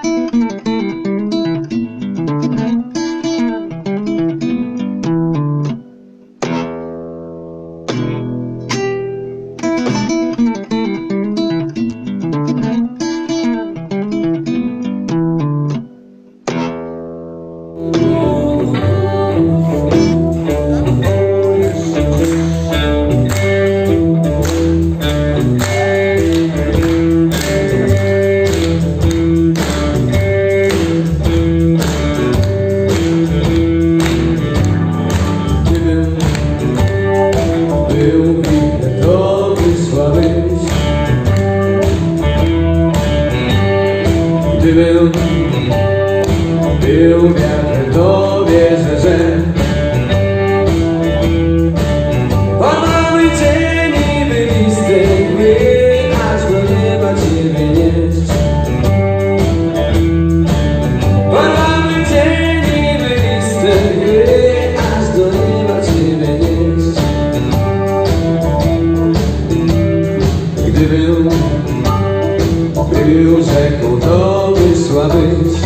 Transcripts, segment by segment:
Gdybym był wiatrem, to wierzę, że podłowy cieni wylisty mgły, aż do nieba ciebie nieść. Podłowy cieni wylisty mgły, aż do nieba ciebie nieść. Gdybym był rzeką, to wysła być.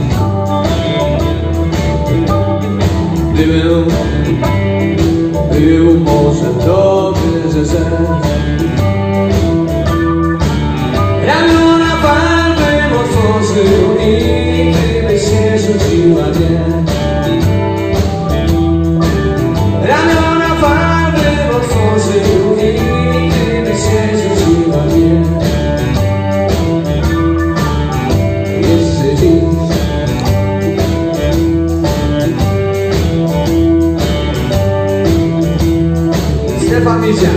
Gdybym był morzem, to wierzę, że ramiona fal bym otworzył i gdybyś się rzuciła mnie. Ramiona fal bym otworzył i gdybyś się rzuciła mnie. Stefan Mizia.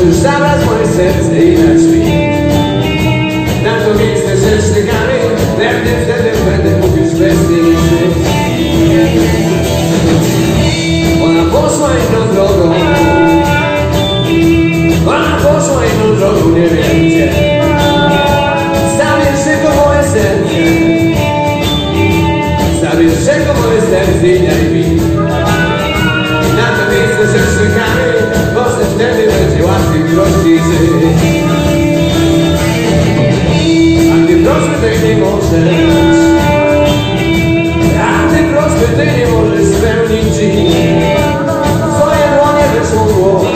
Możesz zabrać moje serce i dać mi na to miejsce ze sztykami. Pewnie wtedy będę mógł już bez pieniędzy. Ona poszła inną drogą. Ona poszła inną drogą, nie wiem gdzie. Zabierz tylko moje serce. Zabierz tylko moje serce i daj mi na to miejsce ze sztykami. Może wtedy będzie łatwiej prościej żyć. A gdy proszę, ty nie możesz. A ty proszę, ty nie możesz spełnić dziś. Swoje dłonie weszło w głowę.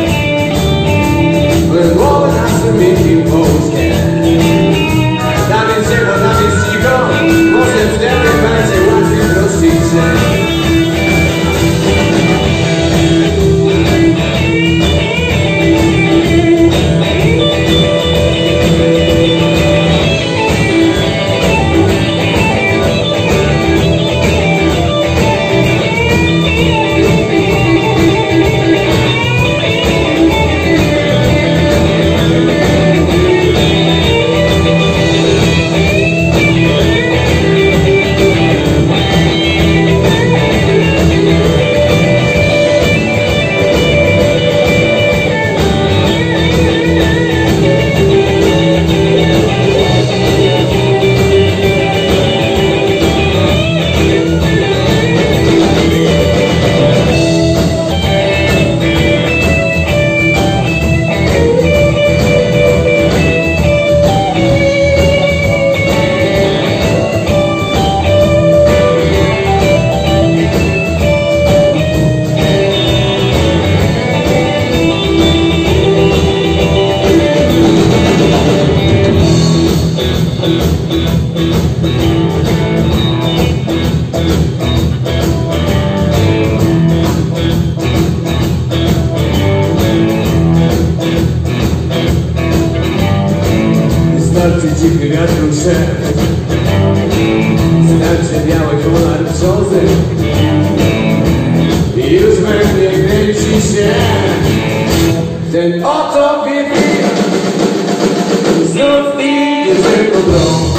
Moje głowy na swym miękkim połóżkiem. Tam jest ciepło, tam jest cicho. Może wtedy będzie łatwiej prościej żyć. Starczy cichy wiatru szep, starczy biały kolor brzozy i już we mnie kręci się ten oto bieg. Znów idzie tylko drogą.